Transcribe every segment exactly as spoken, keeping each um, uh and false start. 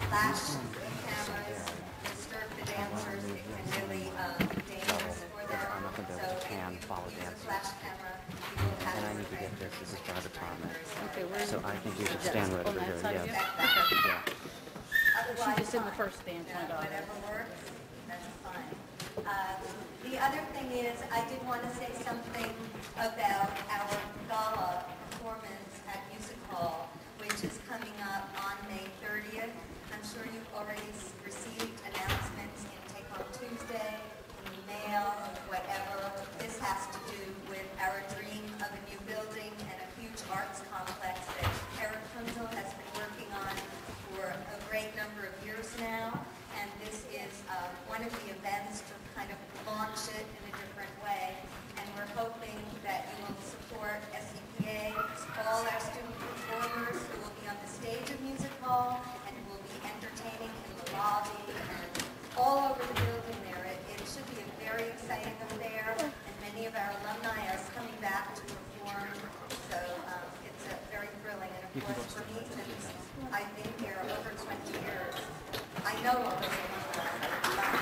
flash cameras disturb the dancers. It can really um, dangerous for them. I'm not going to be able to pan follow dancers. Flash camera, you will have And I need to get this. This is private promise. Okay, where So I think you should stand right on over that here. side of Yeah. you? Yeah. Otherwise, She just in the first dance, my yeah, daughter. whatever works, that's fine. Uh, the other thing is, I did want to say something about our gala performance at Music Hall, which is coming up on May thirtieth. I'm sure you've already s- received announcements in Take Home Tuesday, in email, whatever. This has to do with our dream of a new building and a huge arts complex that Eric Kunzel has been working on for a great number of years now. And this is uh, one of the events to kind of launch it in a different way. And we're hoping that you will support S C P A, all our student performers who will be on the stage of Music Hall and who will be entertaining in the lobby and all over the building there. It, it should be a very exciting affair, and many of our alumni are coming back to perform. So um, it's uh, very thrilling. And of course, for me, since I've been here over twenty years, I know all those alumni.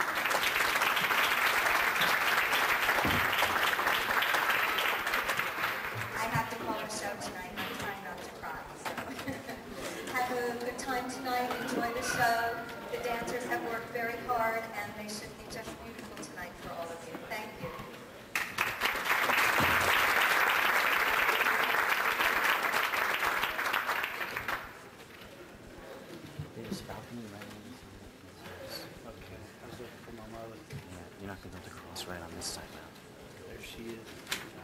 I have to call the show tonight. I'm trying not to cry. So have a good time tonight. Enjoy the show. The dancers have worked very hard, and they should be just beautiful tonight for all of you. Thank you. There's balcony right on this side. Okay, I was looking for my mother. Yeah, you're not going to be able to cross right on this side now. There she is.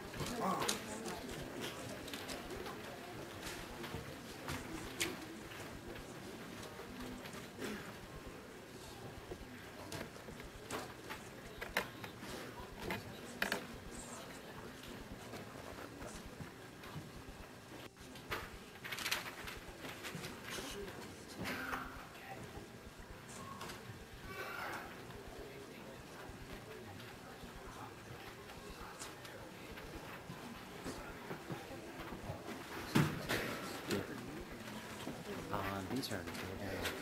Uh, these are good.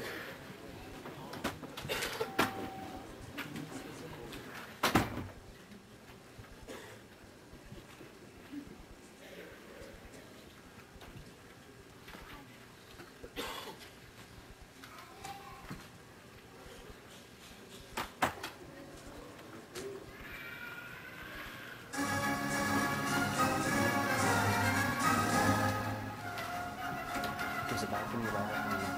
There's a balcony right on the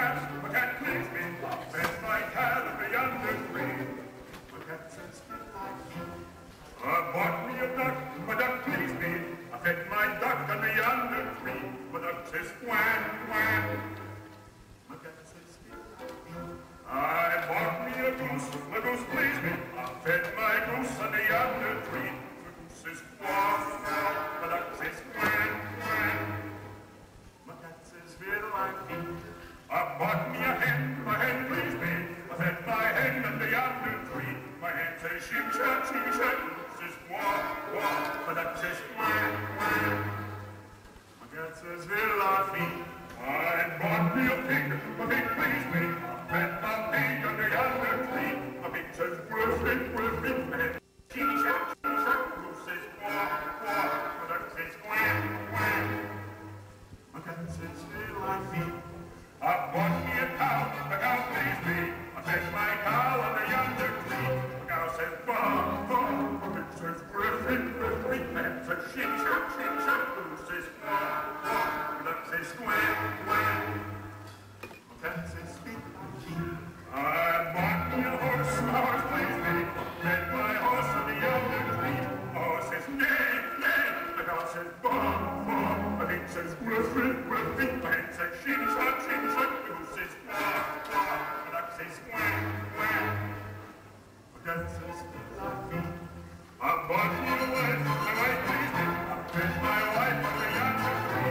cat, my cat please me. I fed my cat at the yonder tree. My cat says, good life. I bought me a duck, my duck please me. I fed my duck on the yonder tree. My duck says, quack, quack. My cat says, good life. I bought me a goose, my goose please me. I fed my goose on the yonder tree. The goose says, quack, quack. My duck says, quack, quack. My cat says, fiddle I feed. I bought me a hen, my hen please me. I fed my hen on the yonder tree. My hen says, shing, shang, shing, shang. Says, quack, quack. My duck says, quack, quack. My cat says, fiddle I feed. I bought me a pig, my pig please me. I fed my pig on the yonder tree. My pig says, woof, woof, woof, woof. My hen shing, shang, shing, shang. Goose says, quack, quack. My duck says, quack, quack. My cat says, fiddle I feed. I bought me a cow, the cow please me. I fed my cow on the yonder tree. The cow says, baa, baa. The pig says, griffin, griffin. The hen says, shing, shang, shing, shang. The goose says, quack, quack. The duck says, quack, quack. My cat says, speak like feed. I bought me a horse, the horse please me. I fed my horse on the yonder tree. The horse says, neigh, neigh. The cow says, baa, baa. The pig says, griffin, griffin. The hen says, shing, shang, shing, shang. The goose says, quack, quack. The duck says, quack, quack. My cat says, speak like feed. I bought me a wife, my wife please me. I fed my wife on the yonder tree.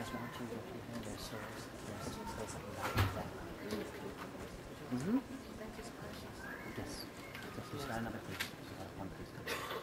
guys watching go through here, there's stairs. There's stairs at the back of that. Mm-hmm. Yes. Yes, you got another piece. You got one piece.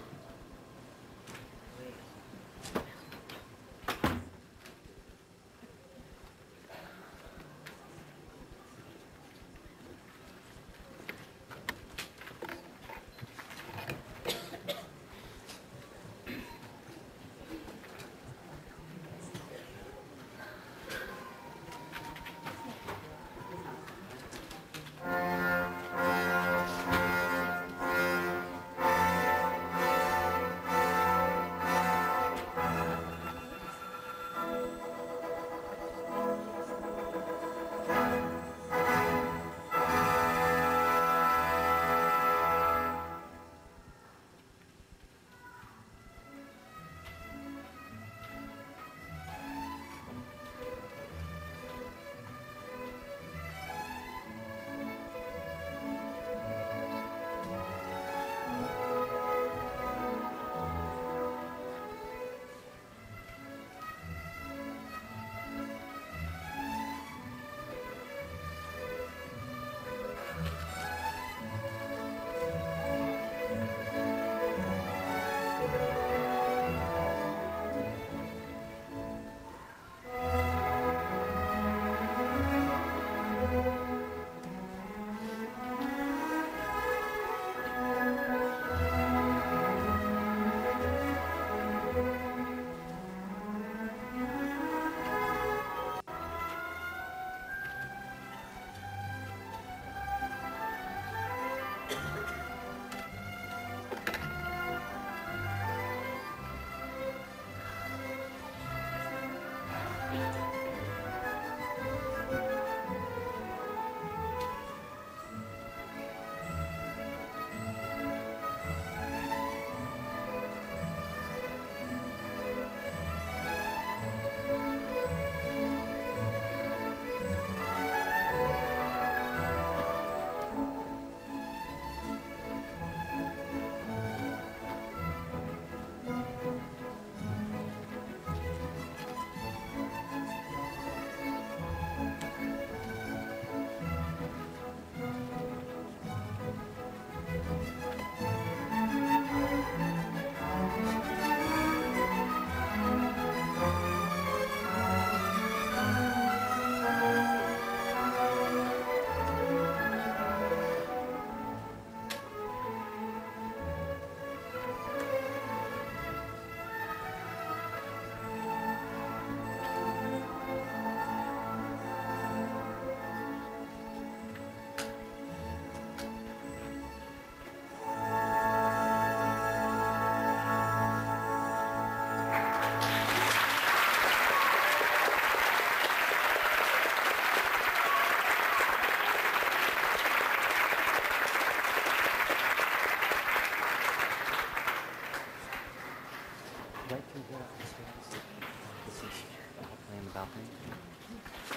Right through here, this is, this is the balcony and the balcony.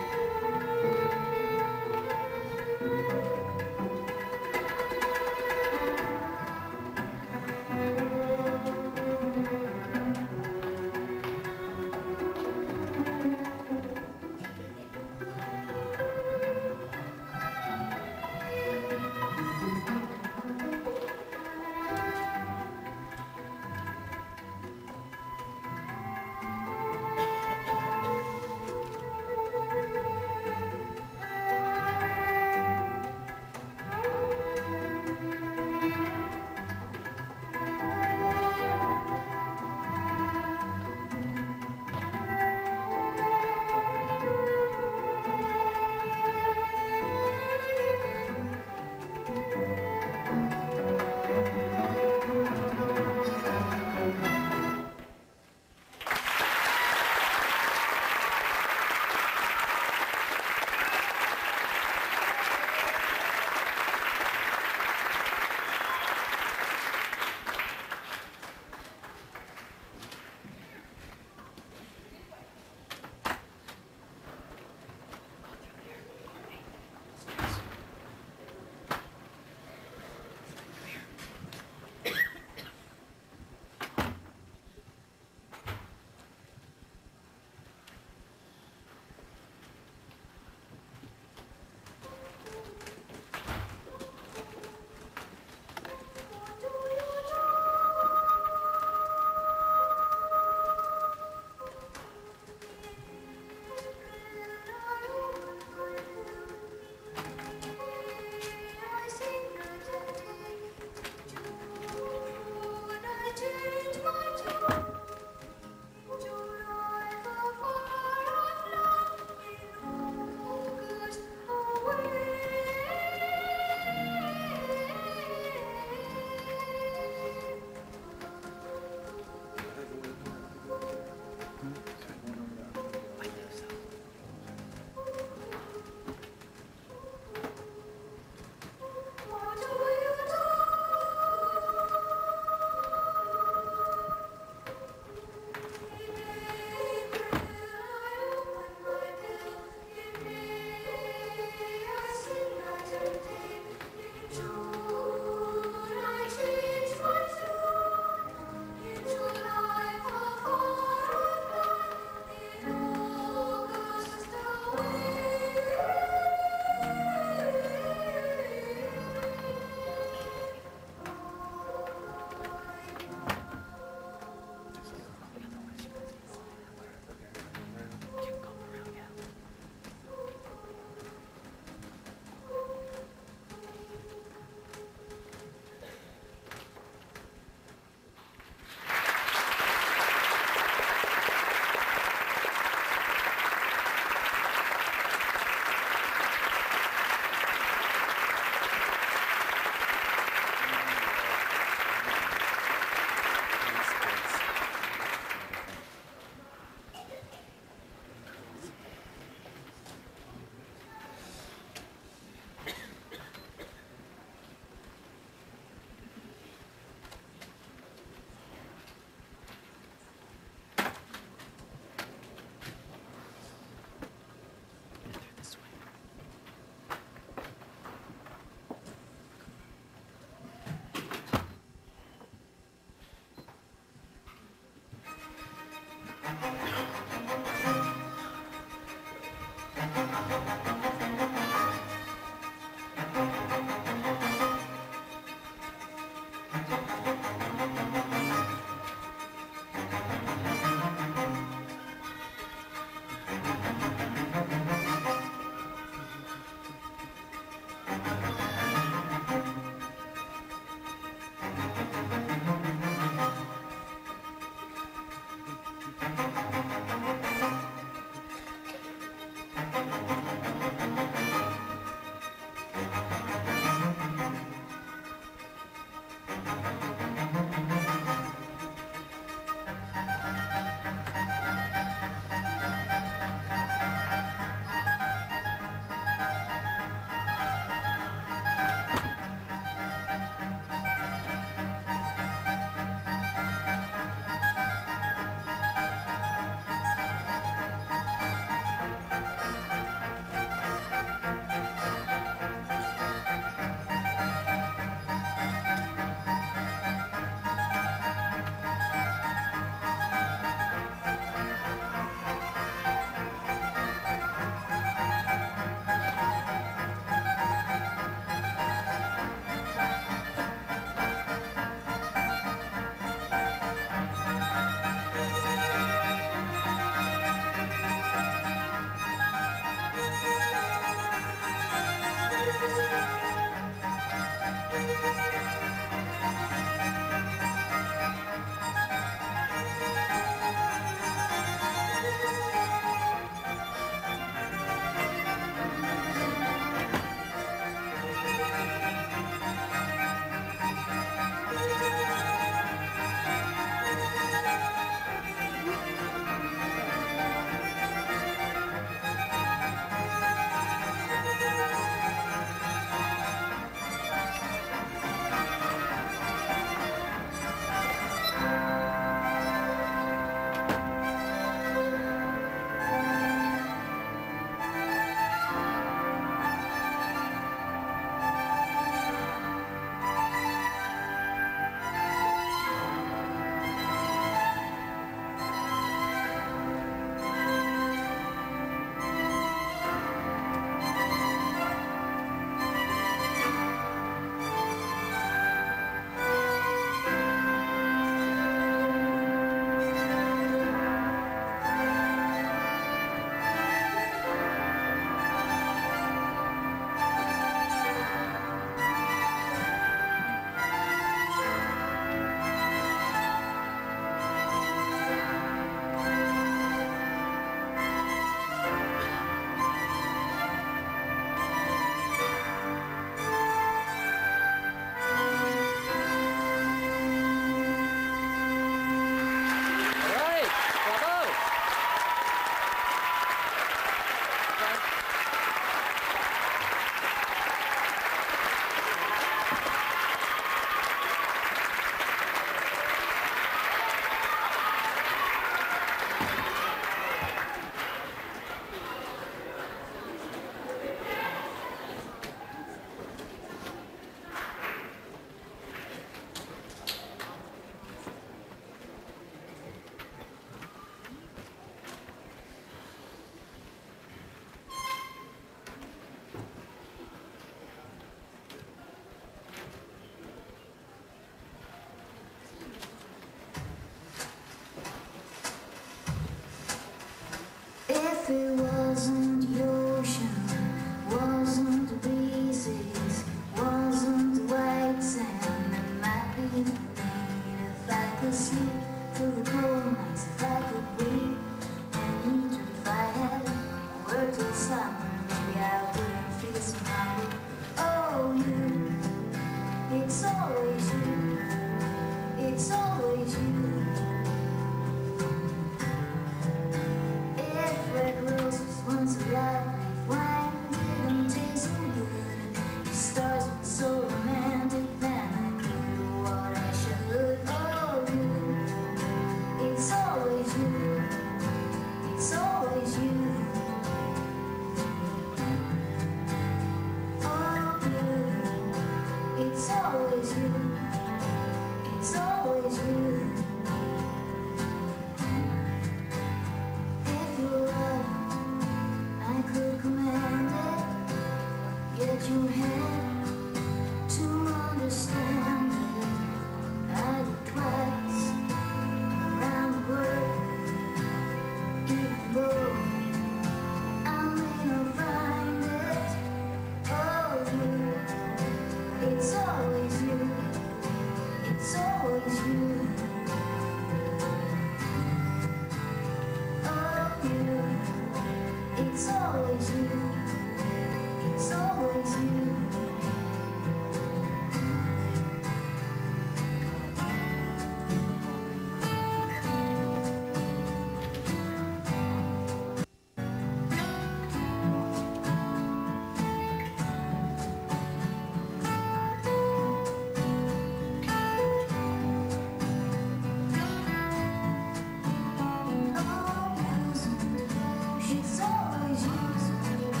It's always you.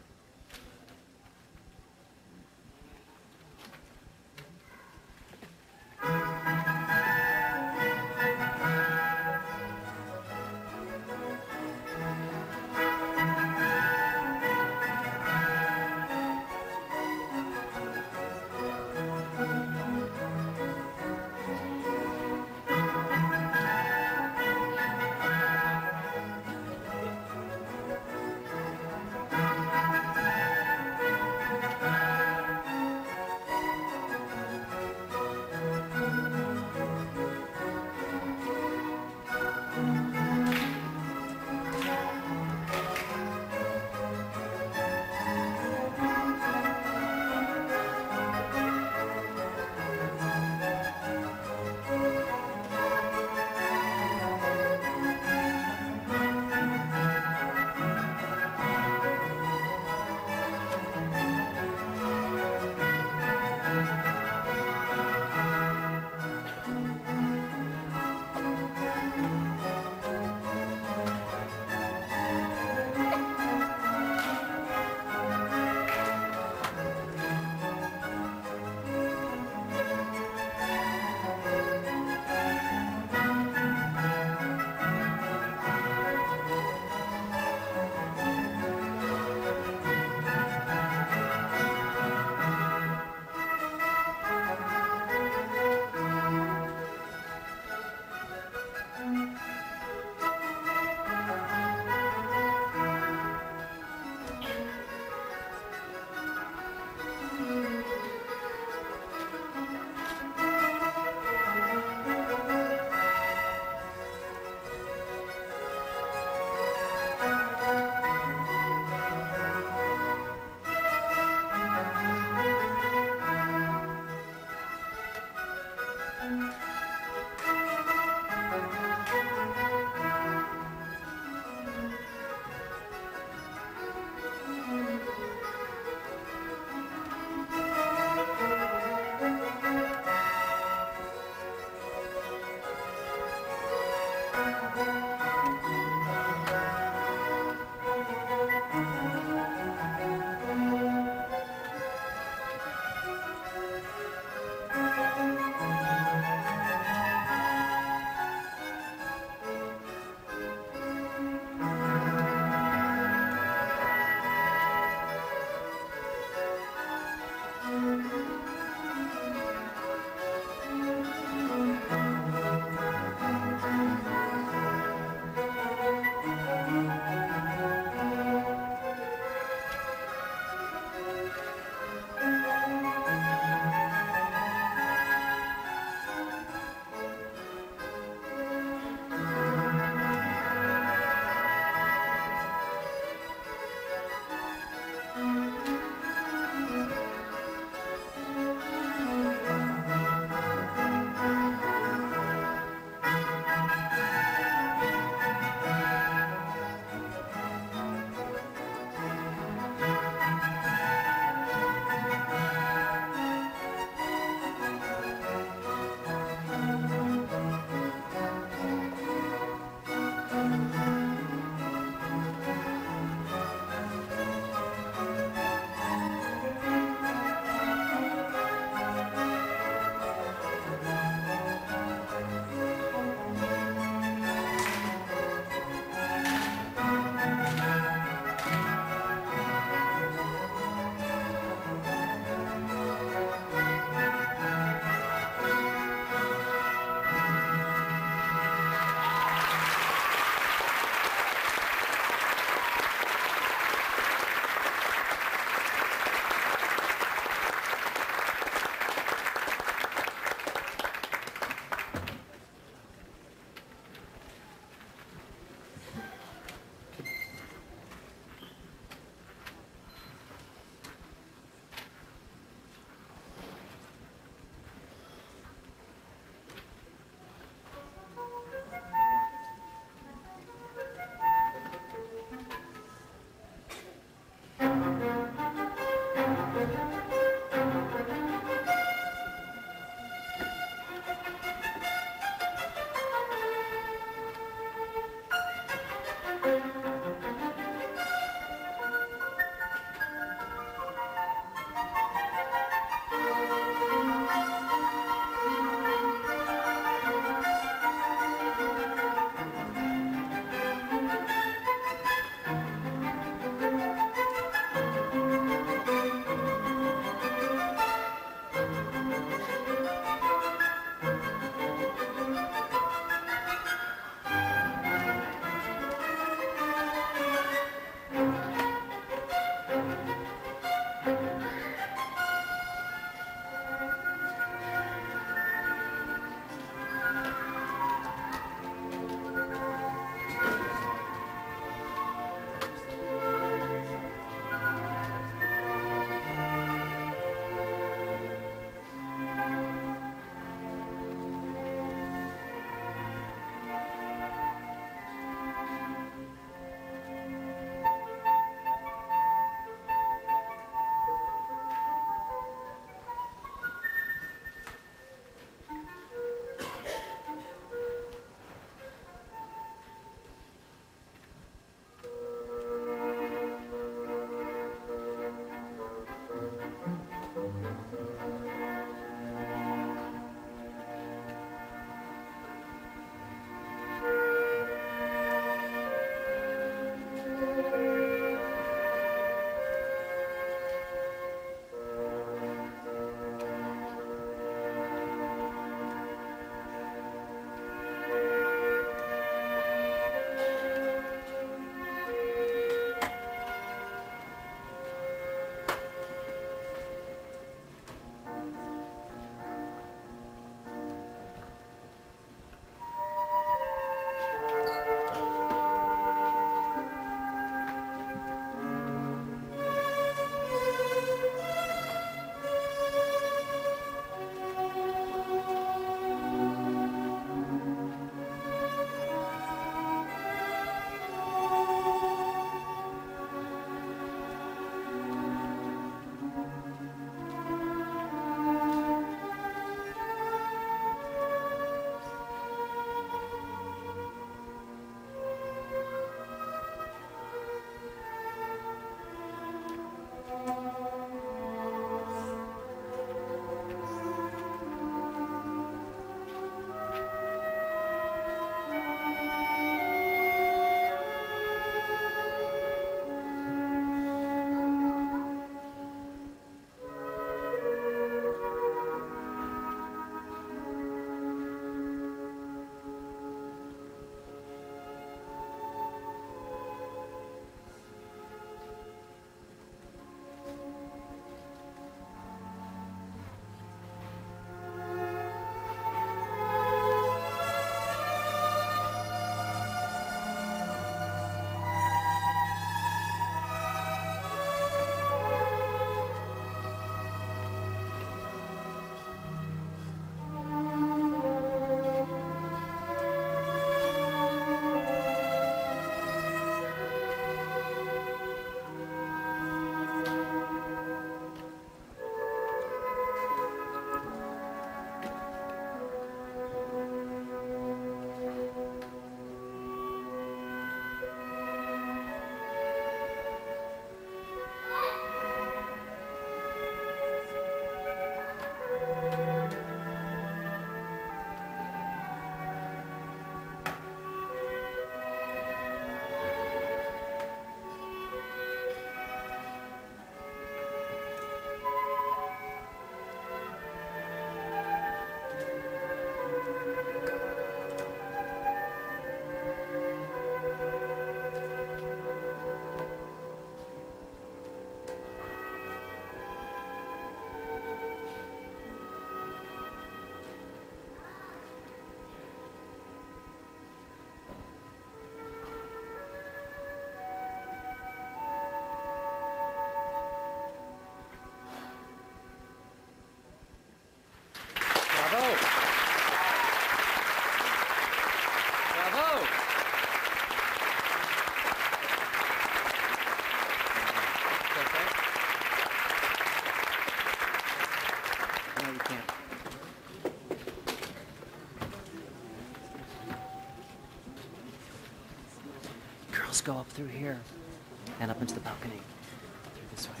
girls go up through here and up into the balcony. Through this way.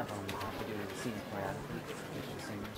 of them have to do with the scene choreography, which is singers.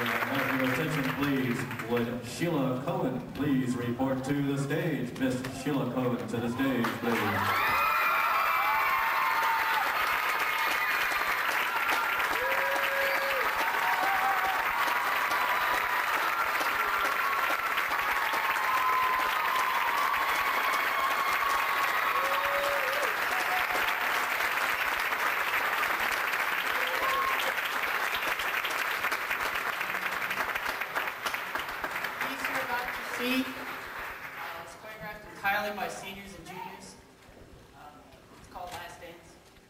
Have your attention, please. Would Sheila Cohen please report to the stage? Miss Sheila Cohen to the stage, please. See, uh, it's choreographed entirely by seniors and juniors. Um, it's called Last Dance.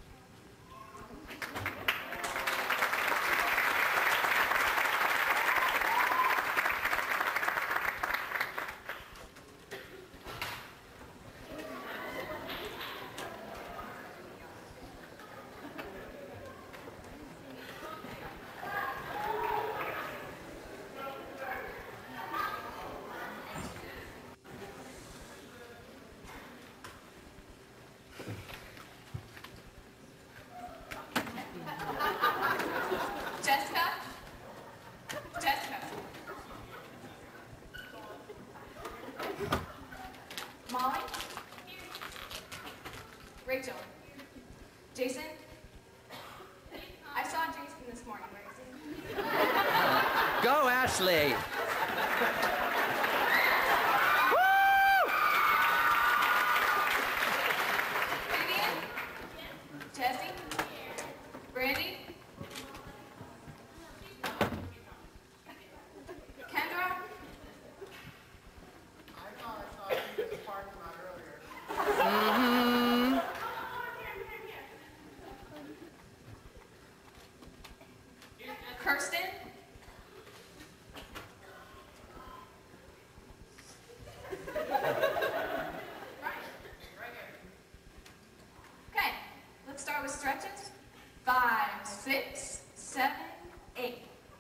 Jessica? Jessica? Molly? Rachel? Jason? I saw Jason this morning. Where is he? Go, Ashley! Vivian? Jesse? Brandy? Kendra? I thought I saw you in the parking lot earlier. Mm-hmm. Kirsten? Okay, let's start with stretches. Five, six, seven, eight.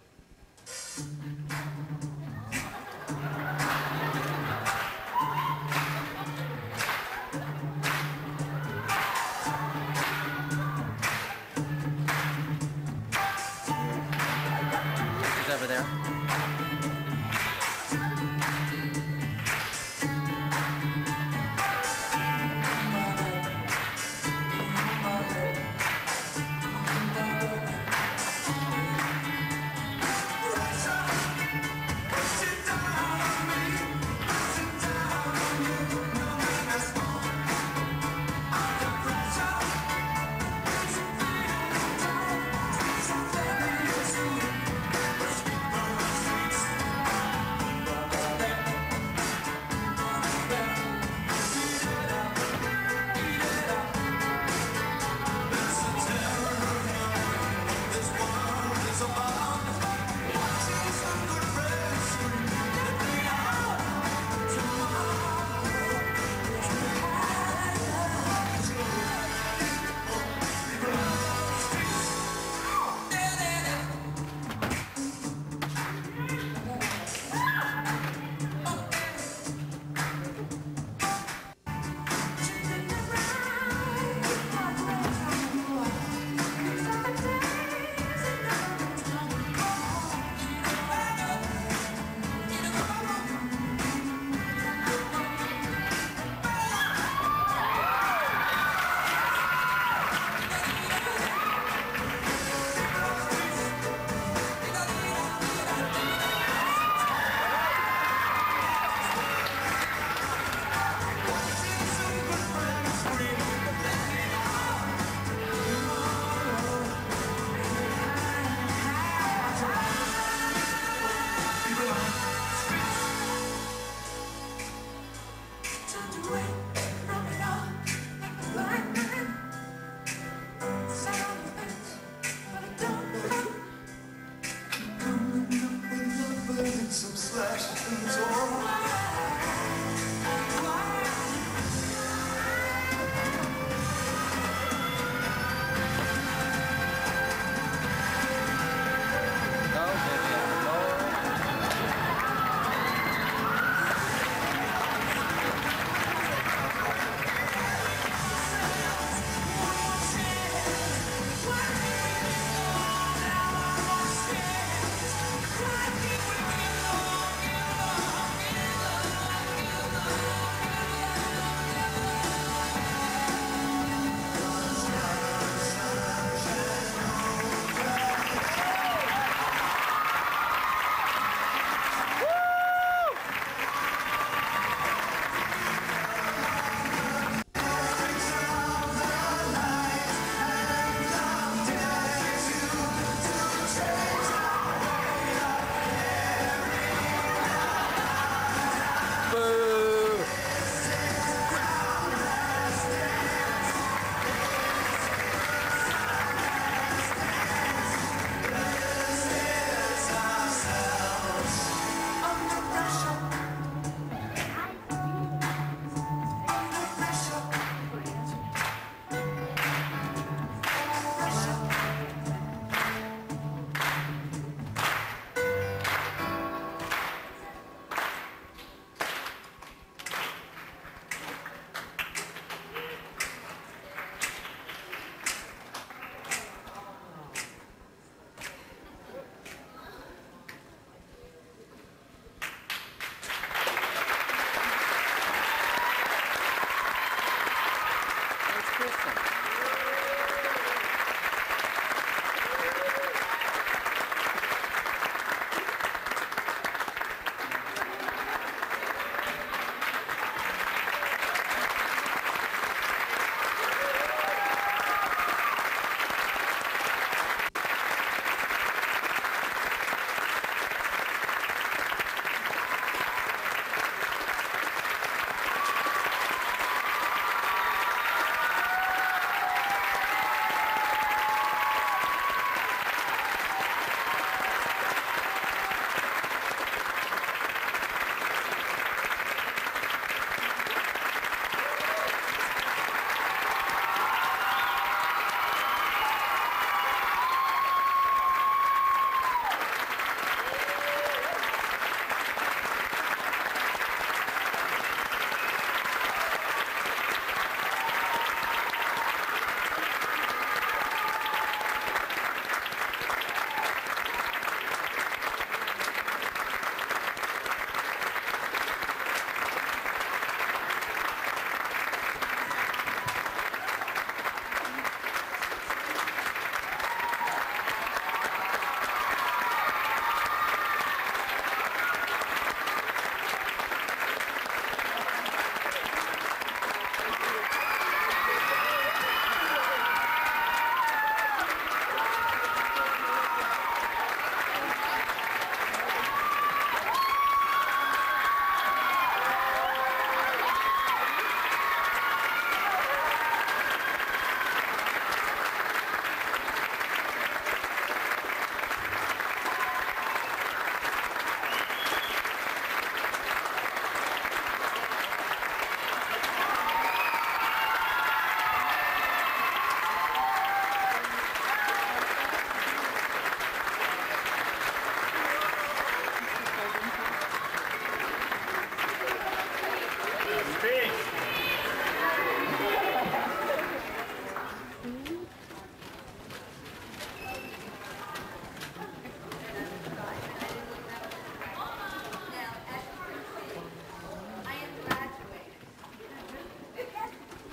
He's over there.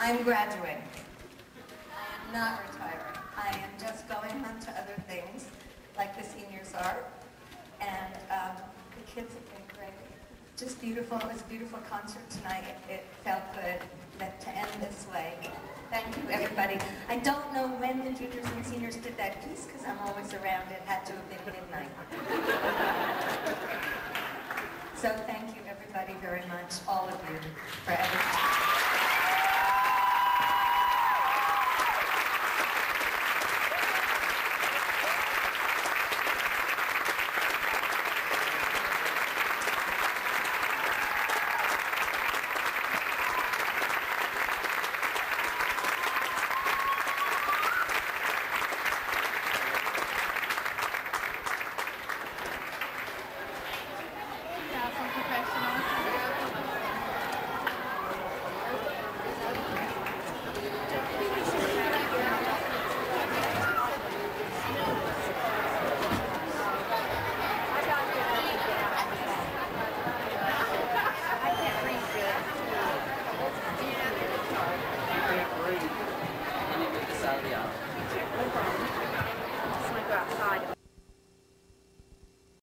I'm graduating. I am not retiring. I am just going on to other things, like the seniors are. And um, the kids have been great. Just beautiful. It was a beautiful concert tonight. It, it felt good that, to end this way. Thank you, everybody. I don't know when the juniors and seniors did that piece, because I'm always around. It had to have been midnight. So thank you, everybody, very much, all of you, for everything. Can you move this out of the aisle?